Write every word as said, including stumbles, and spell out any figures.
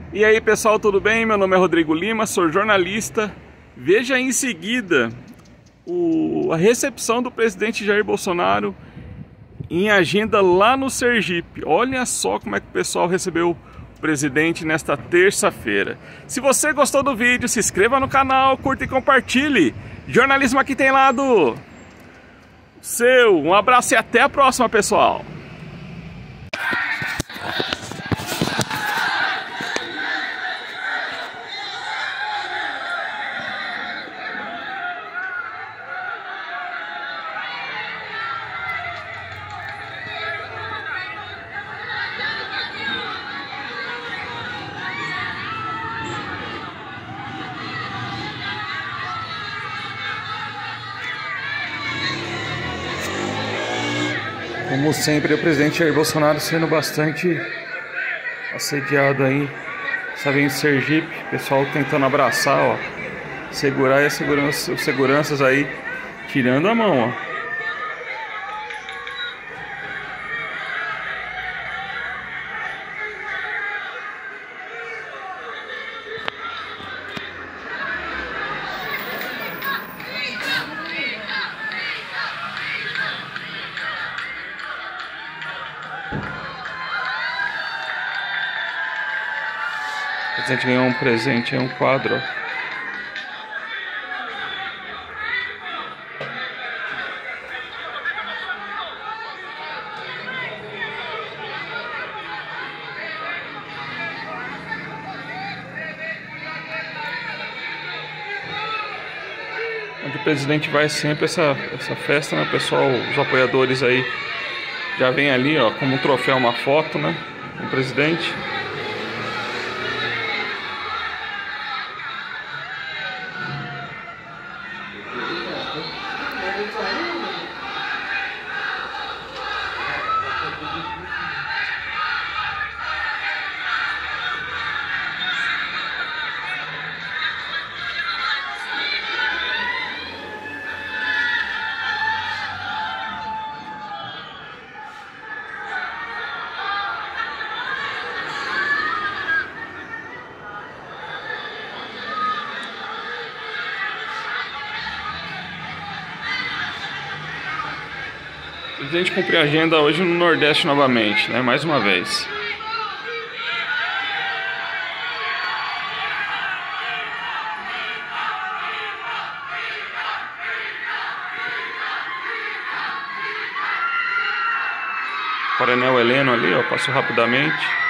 E aí pessoal, tudo bem? Meu nome é Rodrigo Lima, sou jornalista. Veja em seguida o, a recepção do presidente Jair Bolsonaro em agenda lá no Sergipe. Olha só como é que o pessoal recebeu o presidente nesta terça-feira. Se você gostou do vídeo, se inscreva no canal, curta e compartilhe. Jornalismo aqui tem lado seu. Um abraço e até a próxima, pessoal. Como sempre, o presidente Jair Bolsonaro sendo bastante assediado aí. Sabe, em Sergipe, o pessoal tentando abraçar, ó, segurar e a segurança, os seguranças aí tirando a mão, ó. O presidente ganhou um presente, é um quadro. Onde o presidente vai sempre essa, essa festa, né? O pessoal, os apoiadores aí já vem ali, ó, como um troféu, uma foto, né? Com o presidente. O presidente cumpriu a agenda hoje no Nordeste novamente, né? Mais uma vez. Coronel Heleno ali, ó, passou rapidamente.